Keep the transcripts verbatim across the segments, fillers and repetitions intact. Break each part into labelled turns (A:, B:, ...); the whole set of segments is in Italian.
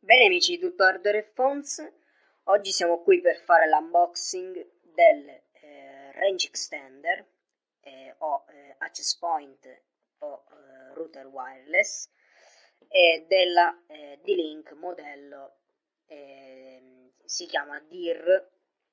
A: Bene amici di Tutto Hardware e Phones, oggi siamo qui per fare l'unboxing del eh, Range Extender eh, o eh, Access Point o eh, Router Wireless e della eh, D-Link modello eh, si chiama D I R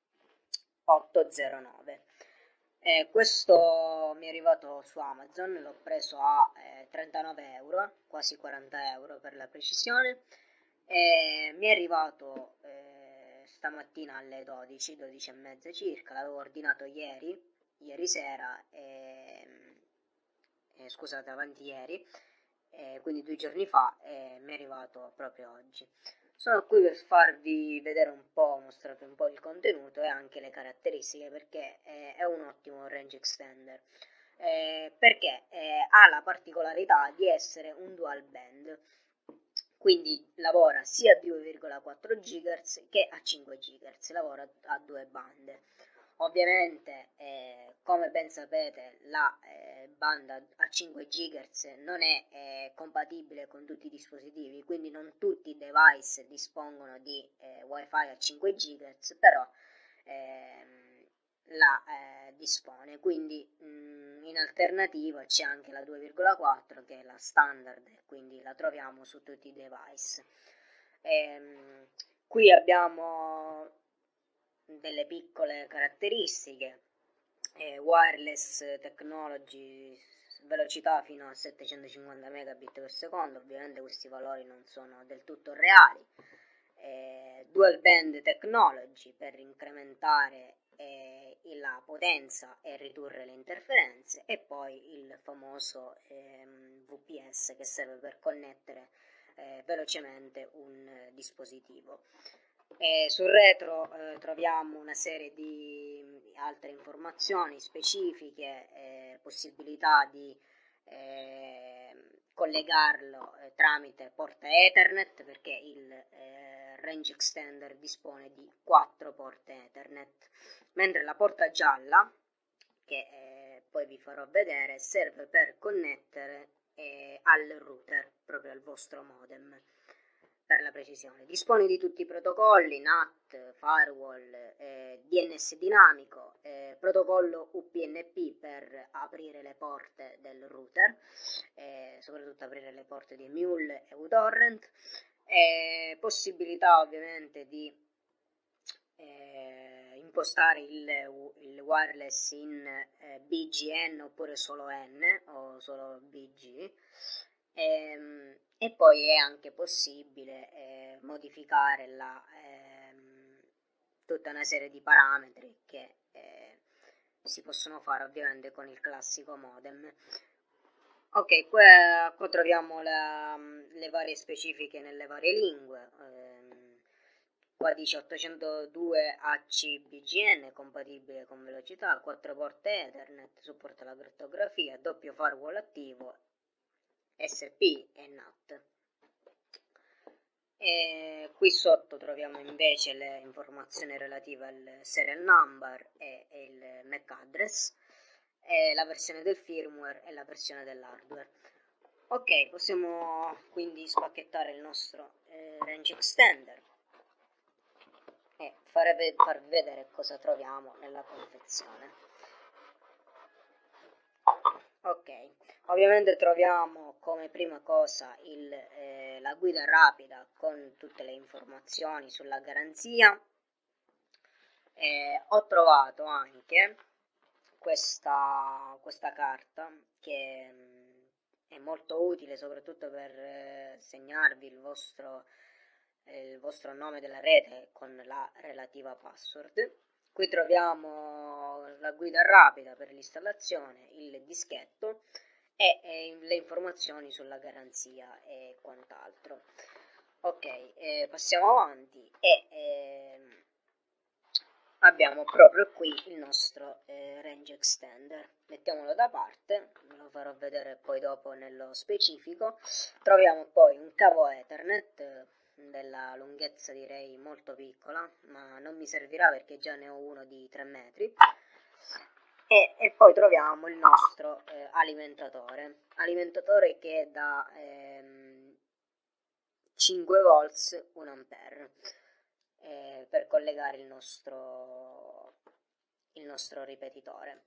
A: ottocentonove. Eh, questo mi è arrivato su Amazon, l'ho preso a eh, trentanove euro, quasi quaranta euro per la precisione. E mi è arrivato eh, stamattina alle dodici, dodici e mezza circa, l'avevo ordinato ieri, ieri sera, e, e, scusate, avanti ieri, e quindi due giorni fa, e mi è arrivato proprio oggi. Sono qui per farvi vedere un po', mostrarvi un po' il contenuto e anche le caratteristiche, perché eh, è un ottimo range extender, eh, perché eh, ha la particolarità di essere un dual band, quindi lavora sia a due virgola quattro gigahertz che a cinque gigahertz, lavora a due bande. Ovviamente, eh, come ben sapete, la eh, banda a cinque gigahertz non è eh, compatibile con tutti i dispositivi, quindi non tutti i device dispongono di eh, wifi a cinque gigahertz, però ehm, la eh, dispone. Quindi mh, in alternativa c'è anche la due virgola quattro, che è la standard, quindi la troviamo su tutti i device. Ehm, qui abbiamo delle piccole caratteristiche: eh, wireless technology, velocità fino a settecentocinquanta megabit per secondo, ovviamente questi valori non sono del tutto reali. Eh, dual band technology per incrementare eh, la potenza e ridurre le interferenze, e poi il famoso ehm, V P S, che serve per connettere eh, velocemente un eh, dispositivo. E sul retro eh, troviamo una serie di altre informazioni specifiche, eh, possibilità di eh, collegarlo eh, tramite porta Ethernet, perché il eh, Range Extender dispone di quattro porte Ethernet, mentre la porta gialla, che eh, poi vi farò vedere, serve per connettere eh, al router, proprio al vostro modem. Per la precisione, dispone di tutti i protocolli N A T, firewall, eh, D N S dinamico, eh, protocollo U P N P per aprire le porte del router, eh, soprattutto aprire le porte di Mule e uTorrent, eh, possibilità ovviamente di eh, impostare il, il wireless in eh, B G N oppure solo N o solo B G. E, e poi è anche possibile eh, modificare la, ehm, tutta una serie di parametri che eh, si possono fare ovviamente con il classico modem. Ok, qua, qua troviamo la, le varie specifiche nelle varie lingue. ehm, Qua dice ottocentodue A C B G N, compatibile con velocità, quattro porte Ethernet, supporta la crittografia, doppio firewall attivo, S P e N A T. E qui sotto troviamo invece le informazioni relative al serial number e, e il M A C address, e la versione del firmware e la versione dell'hardware. Ok, possiamo quindi spacchettare il nostro eh, range extender e fare, farvi vedere cosa troviamo nella confezione. Ok, ovviamente troviamo come prima cosa il, eh, la guida rapida con tutte le informazioni sulla garanzia. Eh, ho trovato anche questa, questa carta che mh, è molto utile, soprattutto per eh, segnarvi il vostro, eh, il vostro nome della rete con la relativa password. Qui troviamo la guida rapida per l'installazione, il dischetto e, e le informazioni sulla garanzia e quant'altro. Ok, eh, passiamo avanti e eh, abbiamo proprio qui il nostro eh, range extender. Mettiamolo da parte, ve lo farò vedere poi dopo nello specifico. Troviamo poi un cavo Ethernet della lunghezza direi molto piccola, ma non mi servirà perché già ne ho uno di tre metri. E, e poi troviamo il nostro eh, alimentatore alimentatore che da ehm, cinque volt un ampere eh, per collegare il nostro, il nostro ripetitore.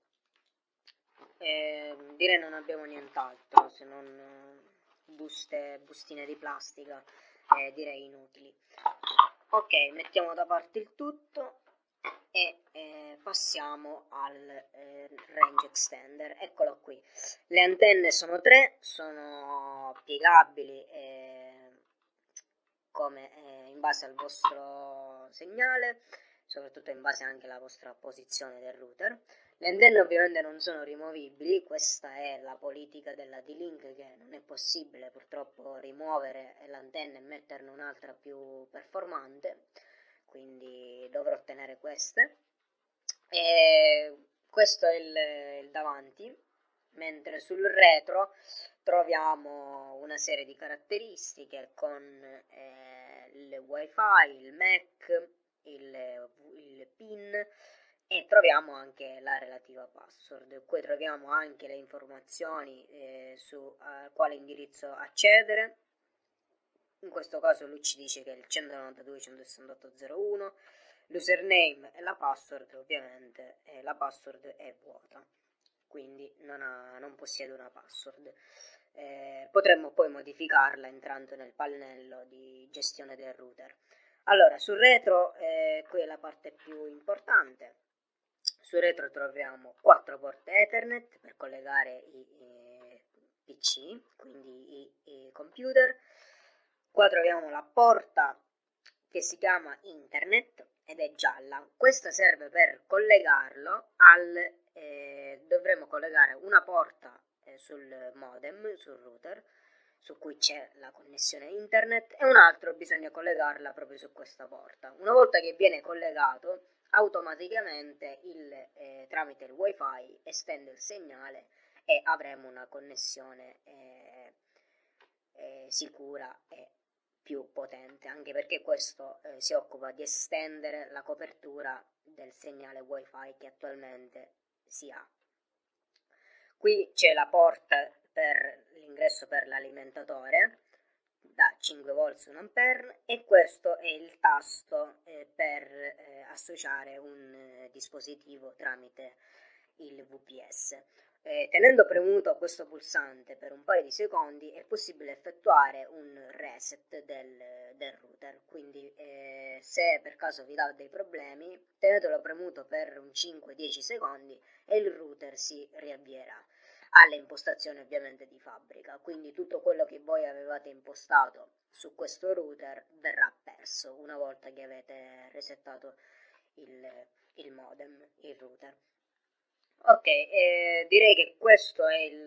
A: Eh, direi non abbiamo nient'altro se non buste, bustine di plastica, eh, direi inutili. Ok, mettiamo da parte il tutto e eh, passiamo al eh, range extender. Eccolo qui. Le antenne sono tre, sono piegabili eh, come eh, in base al vostro segnale, soprattutto in base anche alla vostra posizione del router. Le antenne ovviamente non sono rimovibili, questa è la politica della D-Link, che non è possibile purtroppo rimuovere l'antenna e metterne un'altra più performante, quindi dovrò ottenere queste. E questo è il, il davanti, mentre sul retro troviamo una serie di caratteristiche con eh, il wifi, il M A C, il, il PIN, e troviamo anche la relativa password. Qui troviamo anche le informazioni eh, su a quale indirizzo accedere. In questo caso lui ci dice che è il centonovantadue punto centosessantotto punto zero uno, l'username e la password, ovviamente eh, la password è vuota, quindi non, ha, non possiede una password. Eh, potremmo poi modificarla entrando nel pannello di gestione del router. Allora, sul retro, eh, qui è la parte più importante. Sul retro troviamo quattro porte Ethernet per collegare i, i P C, quindi i, i computer. Qua troviamo la porta che si chiama Internet ed è gialla. Questa serve per collegarlo al... Eh, dovremo collegare una porta eh, sul modem, sul router, su cui c'è la connessione internet, e un altro bisogna collegarla proprio su questa porta. Una volta che viene collegato, automaticamente il, eh, tramite il wifi estende il segnale e avremo una connessione eh, eh, sicura e più potente, anche perché questo eh, si occupa di estendere la copertura del segnale wifi che attualmente si ha. Qui c'è la porta per l'ingresso per l'alimentatore da cinque volt un ampere, e questo è il tasto eh, per eh, associare un eh, dispositivo tramite il V P S. Eh, tenendo premuto questo pulsante per un paio di secondi è possibile effettuare un reset del, del router, quindi eh, se per caso vi dà dei problemi tenetelo premuto per un cinque dieci secondi e il router si riavvierà. Alle impostazioni ovviamente di fabbrica, quindi tutto quello che voi avevate impostato su questo router verrà perso una volta che avete resettato il, il modem, il router. Ok, eh, direi che questo è il,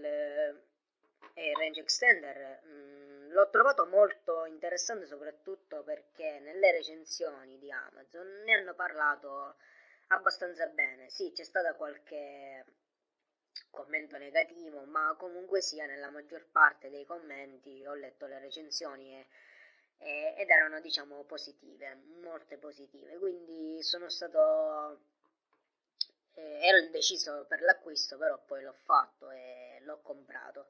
A: è il range extender. Mm, l'ho trovato molto interessante soprattutto perché nelle recensioni di Amazon ne hanno parlato abbastanza bene. Sì, c'è stata qualche commento negativo, ma comunque sia nella maggior parte dei commenti ho letto le recensioni e, e, ed erano diciamo positive, molte positive, quindi sono stato eh, ero indeciso per l'acquisto, però poi l'ho fatto e l'ho comprato.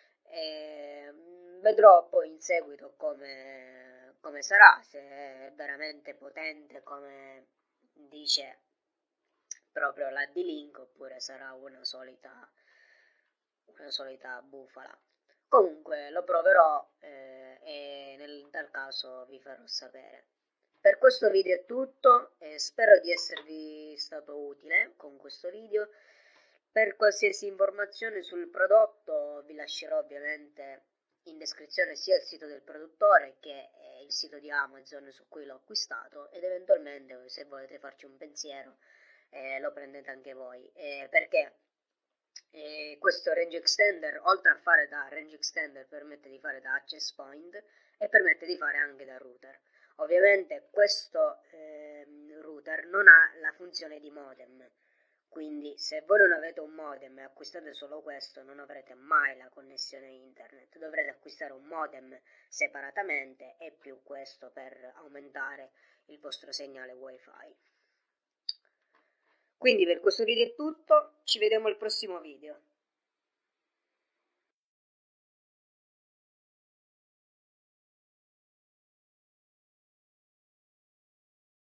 A: E vedrò poi in seguito come, come sarà, se è veramente potente come dice proprio la D-Link oppure sarà una solita una solita bufala. Comunque lo proverò eh, e nel tal caso vi farò sapere. Per questo video è tutto, e spero di esservi stato utile con questo video. Per qualsiasi informazione sul prodotto vi lascerò ovviamente in descrizione sia il sito del produttore che il sito di Amazon su cui l'ho acquistato, ed eventualmente se volete farci un pensiero eh, lo prendete anche voi, eh, perché eh, questo range extender, oltre a fare da range extender, permette di fare da access point e permette di fare anche da router. Ovviamente questo eh, router non ha la funzione di modem, quindi se voi non avete un modem e acquistate solo questo non avrete mai la connessione internet, dovrete acquistare un modem separatamente e più questo per aumentare il vostro segnale wifi. Quindi per questo video è tutto, ci vediamo al prossimo video.